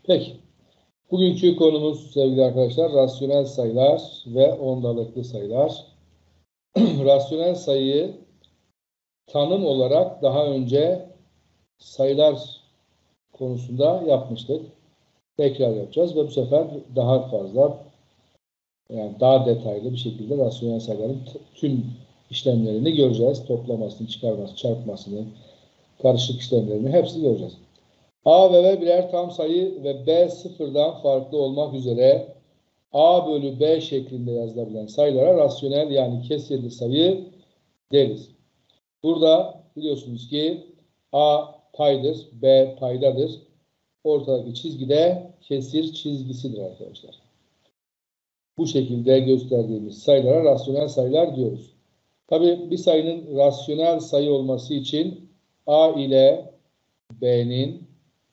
Peki. Bugünkü konumuz sevgili arkadaşlar rasyonel sayılar ve ondalıklı sayılar. Rasyonel sayıyı tanım olarak daha önce sayılar konusunda yapmıştık. Tekrar yapacağız ve bu sefer daha fazla yani daha detaylı bir şekilde rasyonel sayıların tüm işlemlerini göreceğiz. Toplamasını, çıkarmasını, çarpmasını, karışık işlemlerini hepsini göreceğiz. A ve B birer tam sayı ve B sıfırdan farklı olmak üzere A bölü B şeklinde yazılabilen sayılara rasyonel yani kesirli sayı deriz. Burada biliyorsunuz ki A paydır, B paydadır. Ortadaki çizgi de kesir çizgisidir arkadaşlar. Bu şekilde gösterdiğimiz sayılara rasyonel sayılar diyoruz. Tabii bir sayının rasyonel sayı olması için A ile B'nin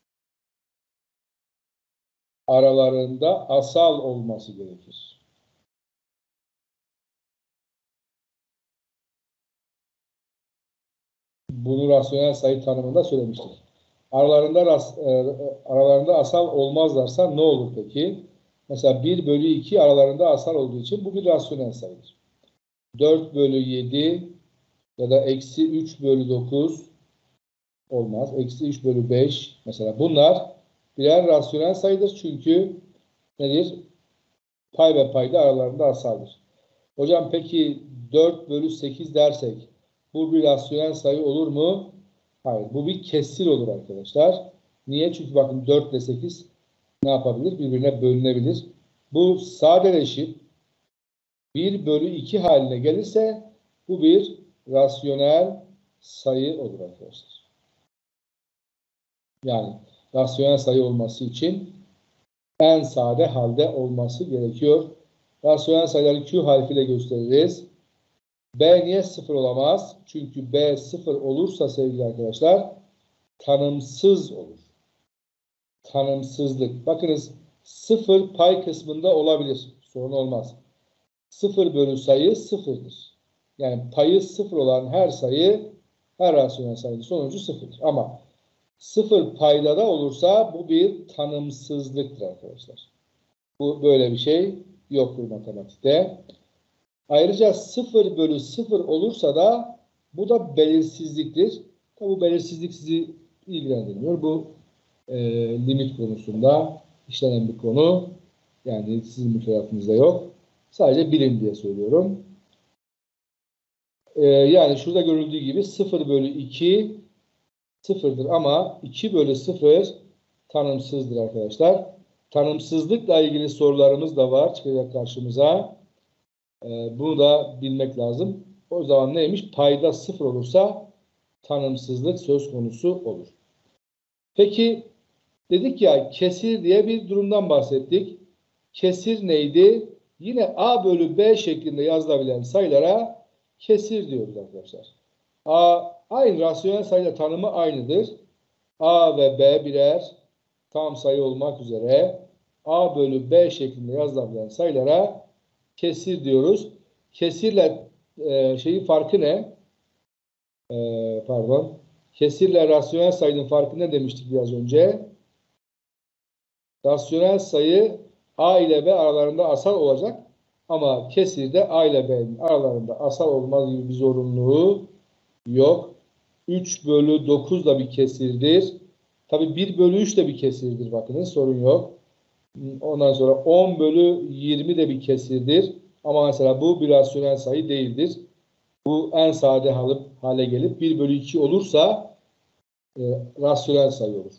aralarında asal olması gerekir. Bunu rasyonel sayı tanımında söylemiştik. Aralarında asal olmazlarsa ne olur peki? Mesela 1 bölü 2 aralarında asal olduğu için bu bir rasyonel sayıdır. 4 bölü 7 ya da eksi 3 bölü 9 olmaz. Eksi 3 bölü 5 mesela bunlar birer rasyonel sayıdır. Çünkü nedir? Pay ve payda aralarında asaldır. Hocam peki 4 bölü 8 dersek bu bir rasyonel sayı olur mu? Hayır. Bu bir kesir olur arkadaşlar. Niye? Çünkü bakın 4 ile 8 ne yapabilir? Birbirine bölünebilir. Bu sadeleşip 1 bölü 2 haline gelirse bu bir rasyonel sayı olur arkadaşlar. Yani rasyonel sayı olması için en sade halde olması gerekiyor. Rasyonel sayıları Q harfiyle gösteririz. B niye 0 olamaz? Çünkü B 0 olursa sevgili arkadaşlar tanımsız olur. Tanımsızlık. Bakınız 0 pay kısmında olabilir. Sorun olmaz. 0 bölü sayı 0'dır. Yani payı 0 olan her sayı her rasyonel sayının sonucu 0'dır. Ama 0 payda da olursa bu bir tanımsızlıktır arkadaşlar. Bu böyle bir şey yoktur matematikte. Ayrıca 0 bölü 0 olursa da bu da belirsizliktir. Tabi bu belirsizlik sizi ilgilendirmiyor. Bu limit konusunda işlenen bir konu. Yani sizin müfredatınızda yok. Sadece bilin diye söylüyorum. Yani şurada görüldüğü gibi 0 bölü 2 sıfırdır ama 2 bölü 0 tanımsızdır arkadaşlar. Tanımsızlıkla ilgili sorularımız da var çıkacak karşımıza. Bunu da bilmek lazım. O zaman neymiş? Payda 0 olursa tanımsızlık söz konusu olur. Peki dedik ya kesir diye bir durumdan bahsettik. Kesir neydi? Yine A bölü B şeklinde yazılabilen sayılara kesir diyoruz arkadaşlar. Aynı rasyonel sayı tanımı aynıdır. A ve B birer tam sayı olmak üzere A bölü B şeklinde yazılabilen sayılara kesir diyoruz. Kesirle şeyin farkı ne? Kesirle rasyonel sayının farkı ne demiştik biraz önce? Rasyonel sayı A ile B aralarında asal olacak. Ama kesirde A ile B'nin aralarında asal olmaz gibi bir zorunluluğu yok. 3 bölü 9 da bir kesirdir. Tabi 1 bölü 3 de bir kesirdir. Bakınız sorun yok. Ondan sonra 10 bölü 20 de bir kesirdir. Ama mesela bu bir rasyonel sayı değildir. Bu en sade hale gelip 1 bölü 2 olursa rasyonel sayı olur.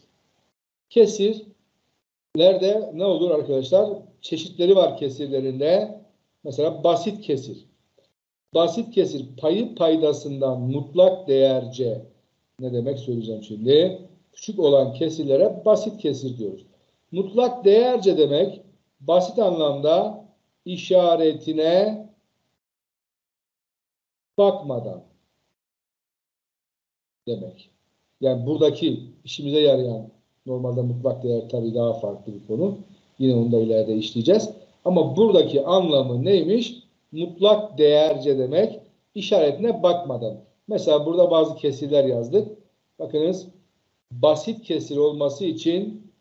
Kesirlerde ne olur arkadaşlar? Çeşitleri var kesirlerinde. Mesela basit kesir. Basit kesir payı paydasından mutlak değerce ne demek söyleyeceğim şimdi. Küçük olan kesirlere basit kesir diyoruz. Mutlak değerce demek basit anlamda işaretine bakmadan demek. Yani buradaki işimize yarayan normalde mutlak değer tabii daha farklı bir konu. Yine onu da ileride işleyeceğiz. Ama buradaki anlamı neymiş? Mutlak değerce demek işaretine bakmadan. Mesela burada bazı kesirler yazdık. Bakınız basit kesir olması için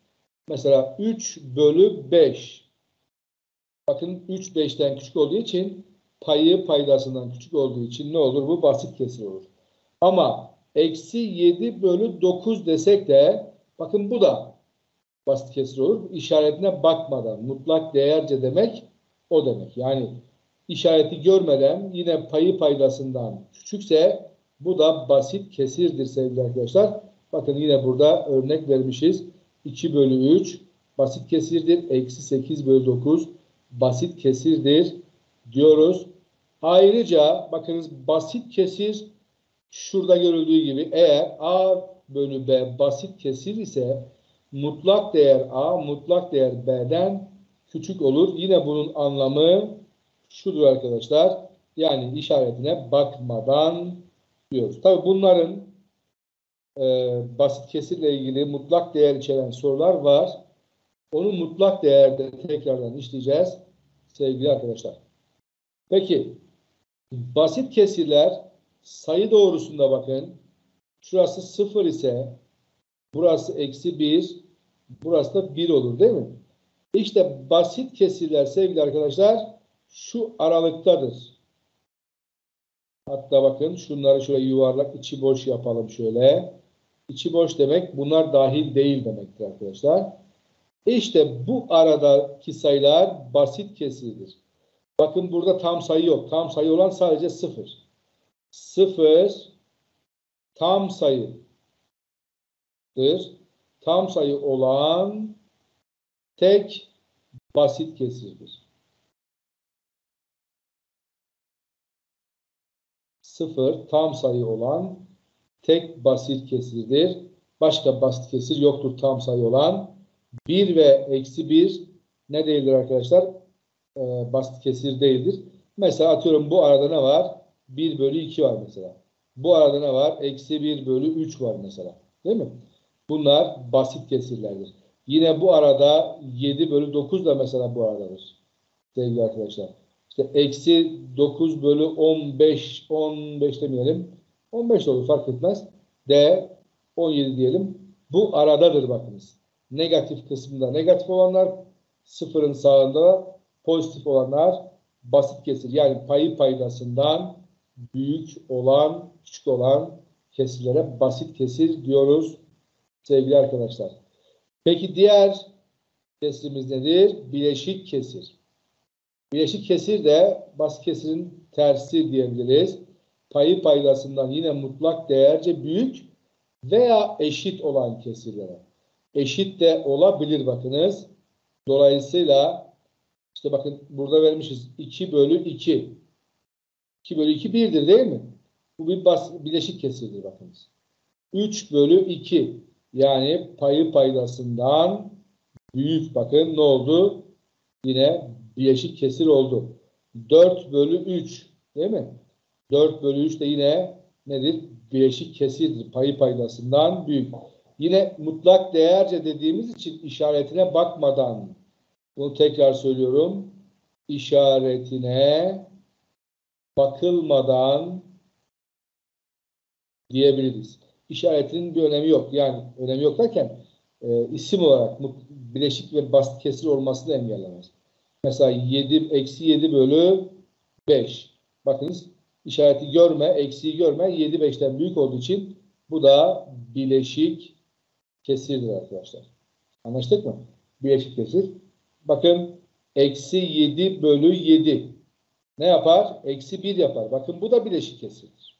Mesela 3 bölü 5. Bakın 3 5'ten küçük olduğu için payı paydasından küçük olduğu için ne olur? Bu basit kesir olur. Ama eksi 7 bölü 9 desek de bakın bu da basit kesir olur. İşaretine bakmadan mutlak değerce demek o demek. Yani işareti görmeden yine payı paydasından küçükse bu da basit kesirdir sevgili arkadaşlar. Bakın yine burada örnek vermişiz. 2 bölü 3 basit kesirdir. Eksi 8 bölü 9 basit kesirdir diyoruz. Ayrıca bakınız basit kesir şurada görüldüğü gibi eğer A bölü B basit kesir ise mutlak değer A mutlak değer B'den küçük olur. Yine bunun anlamı şudur arkadaşlar. Yani işaretine bakmadan diyoruz. Tabi bunların basit kesirle ilgili mutlak değer içeren sorular var. Onu mutlak değerde tekrardan işleyeceğiz sevgili arkadaşlar. Peki basit kesirler sayı doğrusunda bakın. Şurası 0 ise burası eksi 1, burası da 1 olur değil mi? İşte basit kesirler sevgili arkadaşlar şu aralıktadır. Hatta bakın şunları şöyle yuvarlak içi boş yapalım şöyle. İçi boş demek bunlar dahil değil demektir arkadaşlar. İşte bu aradaki sayılar basit kesirdir. Bakın burada tam sayı yok. Tam sayı olan sadece 0. 0 tam sayıdır. Tam sayı olan tek basit kesirdir. 0 tam sayı olan tek basit kesirdir. Başka basit kesir yoktur tam sayı olan. 1 ve eksi 1 ne değildir arkadaşlar? Basit kesir değildir. Mesela atıyorum bu arada ne var? 1 bölü 2 var mesela. Bu arada ne var? Eksi 1 bölü 3 var mesela. Değil mi? Bunlar basit kesirlerdir. Yine bu arada 7 bölü 9 da mesela bu aradadır. Sevgili arkadaşlar. İşte eksi 9 bölü 15, 15 demeyelim. 15 de olur fark etmez. D 17 diyelim. Bu aradadır bakınız. Negatif kısmında negatif olanlar, sıfırın sağında pozitif olanlar basit kesir. Yani payı paydasından büyük olan, küçük olan kesirlere basit kesir diyoruz sevgili arkadaşlar. Peki diğer kesirimiz nedir? Bileşik kesir. Bileşik kesir de basit kesirin tersi diyebiliriz. Payı paydasından yine mutlak değerce büyük veya eşit olan kesirlere. Eşit de olabilir bakınız. Dolayısıyla işte bakın burada vermişiz 2 bölü 2. 2 bölü 2 1'dir değil mi? Bu bir bileşik kesirdir bakınız. 3 bölü 2 yani payı paydasından büyük bakın ne oldu? Yine bileşik kesir oldu. 4 bölü 3 değil mi? 4 bölü 3 de yine nedir? Bileşik kesirdir. Payı paydasından büyük. Yine mutlak değerce dediğimiz için işaretine bakmadan bunu tekrar söylüyorum. İşaretine bakılmadan diyebiliriz. İşaretinin bir önemi yok. Yani önemi yok derken isim olarak bileşik ve basit kesir olmasını engellemez. Mesela 7, eksi 7 bölü 5. Bakınız işareti görme, eksiği görme. 7 5'ten büyük olduğu için bu da bileşik kesirdir arkadaşlar. Anlaştık mı? Bileşik kesir. Bakın eksi 7 bölü 7. Ne yapar? Eksi 1 yapar. Bakın bu da bileşik kesirdir.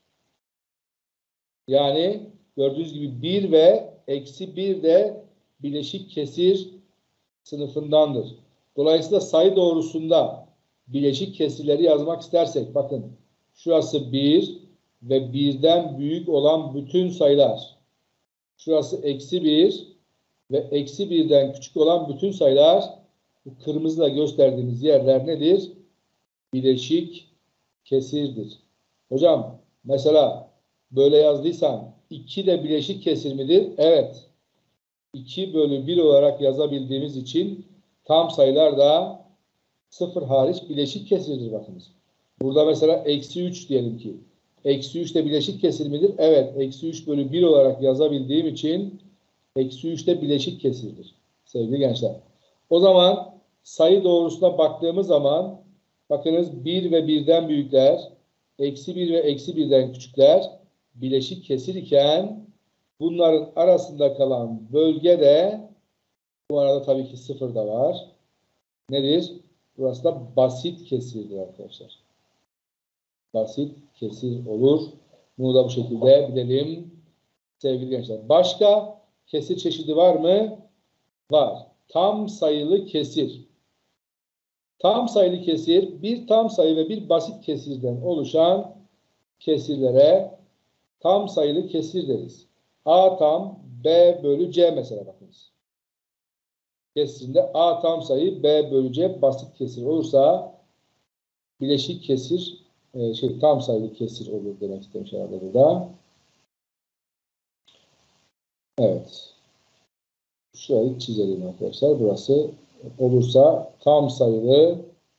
Yani gördüğünüz gibi 1 ve eksi 1 de bileşik kesir sınıfındandır. Dolayısıyla sayı doğrusunda bileşik kesirleri yazmak istersek bakın şurası 1 ve 1'den büyük olan bütün sayılar. Şurası eksi 1 ve eksi 1'den küçük olan bütün sayılar. Bu kırmızıyla gösterdiğimiz yerler nedir? Bileşik kesirdir. Hocam mesela böyle yazdıysan 2 de bileşik kesir midir? Evet. 2 bölü 1 olarak yazabildiğimiz için tam sayılar da 0 hariç bileşik kesirdir bakınız. Burada mesela eksi 3 diyelim ki. Eksi 3 de bileşik kesir midir? Evet. Eksi 3 bölü 1 olarak yazabildiğim için eksi 3 de bileşik kesirdir. sevgili gençler. O zaman sayı doğrusuna baktığımız zaman bakınız 1 ve 1'den büyükler, eksi 1 ve eksi 1'den küçükler bileşik kesir iken bunların arasında kalan bölge de bu arada tabii ki 0 da var. Nedir? Burası da basit kesirdir arkadaşlar. Basit kesir olur. Bunu da bu şekilde bilelim sevgili gençler. Başka kesir çeşidi var mı? Var. Tam sayılı kesir. Tam sayılı kesir bir tam sayı ve bir basit kesirden oluşan kesirlere tam sayılı kesir deriz. A tam B bölü C mesela bakınız. Kesirinde A tam sayı B bölü C basit kesir olursa bileşik kesir tam sayılı kesir olur demek istemiş herhalde burada. Evet. Şurayı çizelim arkadaşlar. Burası olursa tam sayılı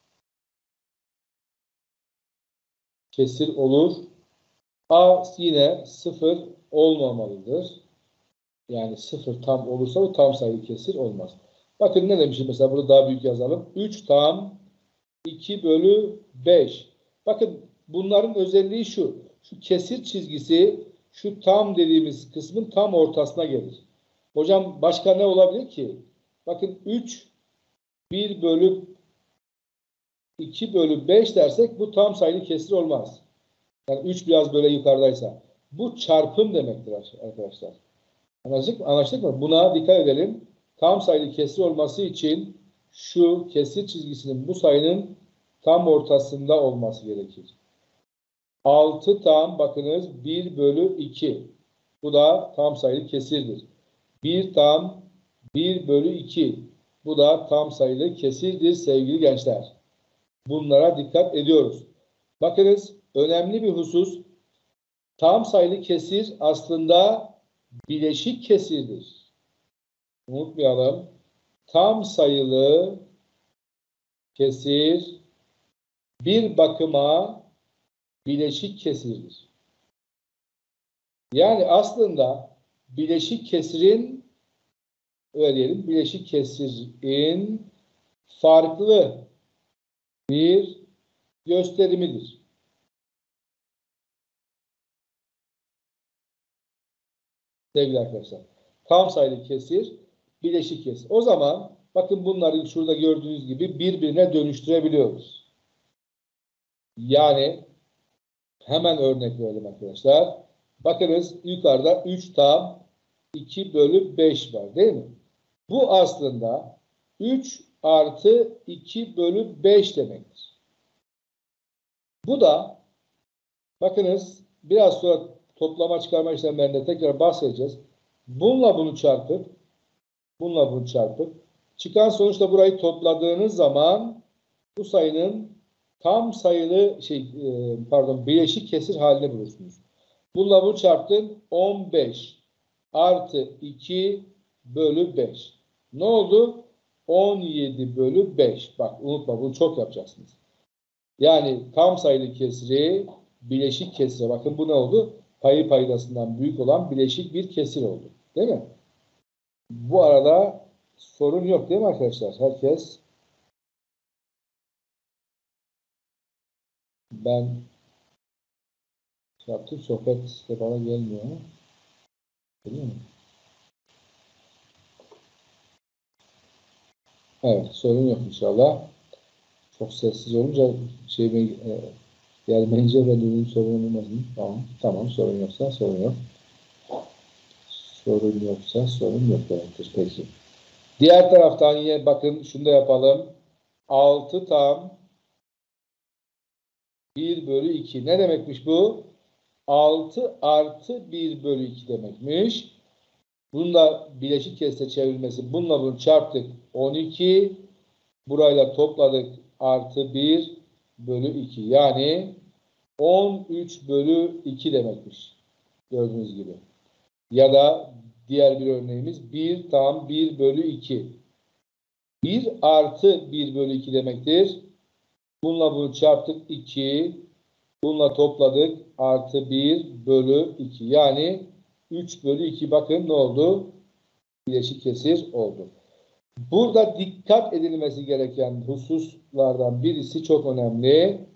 kesir olur. A yine 0 olmamalıdır. Yani 0 tam olursa bu tam sayılı kesir olmaz. Bakın ne demişim mesela burada daha büyük yazalım. 3 tam 2 bölü 5. Bakın bunların özelliği şu. Şu kesir çizgisi şu tam dediğimiz kısmın tam ortasına gelir. Hocam başka ne olabilir ki? Bakın 3 1 bölü 2 bölü 5 dersek bu tam sayılı kesir olmaz. Yani 3 biraz böyle yukarıdaysa. Bu çarpım demektir arkadaşlar. Anlaştık mı? Buna dikkat edelim. Tam sayılı kesir olması için şu kesir çizgisinin bu sayının tam ortasında olması gerekir. 6 tam bakınız 1 bölü 2. Bu da tam sayılı kesirdir. 1 tam 1 bölü 2. Bu da tam sayılı kesirdir sevgili gençler. Bunlara dikkat ediyoruz. Bakınız önemli bir husus. Tam sayılı kesir aslında bileşik kesirdir. Unutmayalım. Tam sayılı kesir bir bakıma bileşik kesirdir. Yani aslında bileşik kesirin öyle diyelim, bileşik kesirin farklı bir gösterimidir. Sevgili arkadaşlar. Tam sayılı kesir, bileşik kesir. O zaman bakın bunları şurada gördüğünüz gibi birbirine dönüştürebiliyoruz. Yani hemen örnek verelim arkadaşlar. Bakınız yukarıda 3 tam 2 bölü 5 var değil mi? Bu aslında 3 artı 2 bölü 5 demektir. Bu da bakınız biraz sonra toplama çıkarma işlemlerinde tekrar bahsedeceğiz. Bununla bunu çarpıp çıkan sonuçta burayı topladığınız zaman bu sayının tam sayılı bileşik kesir halini bulursunuz. Bununla bunu çarptım 15 artı 2 bölü 5. Ne oldu? 17 bölü 5. Bak unutma bunu çok yapacaksınız. Yani tam sayılı kesiri bileşik kesire. Bakın bu ne oldu? Payı paydasından büyük olan bileşik bir kesir oldu. Değil mi? Bu arada sorun yok değil mi arkadaşlar? Herkes ben yaptım sohbet de bana gelmiyor. Değil mi? Evet sorun yok inşallah. Çok sessiz olunca gelmeyince ben dedim sorun olmaz. Tamam sorun yoksa sorun yok. Sorun yoksa sorun yok demektir. Peki. Diğer taraftan yine bakın şunu da yapalım. 6 tam 1 bölü 2. Ne demekmiş bu? 6 artı 1 bölü 2 demekmiş. Bunun da bileşik kesre çevrilmesi. Bununla bunu çarptık. 12. Burayla topladık. Artı 1 bölü 2. Yani 13 bölü 2 demekmiş. Gördüğünüz gibi. Ya da diğer bir örneğimiz 1 tam 1 bölü 2. 1 artı 1 bölü 2 demektir. Bununla bunu çarptık 2. Bununla topladık artı 1 bölü 2. Yani 3 bölü 2 bakın ne oldu? Bileşik kesir oldu. Burada dikkat edilmesi gereken hususlardan birisi çok önemli.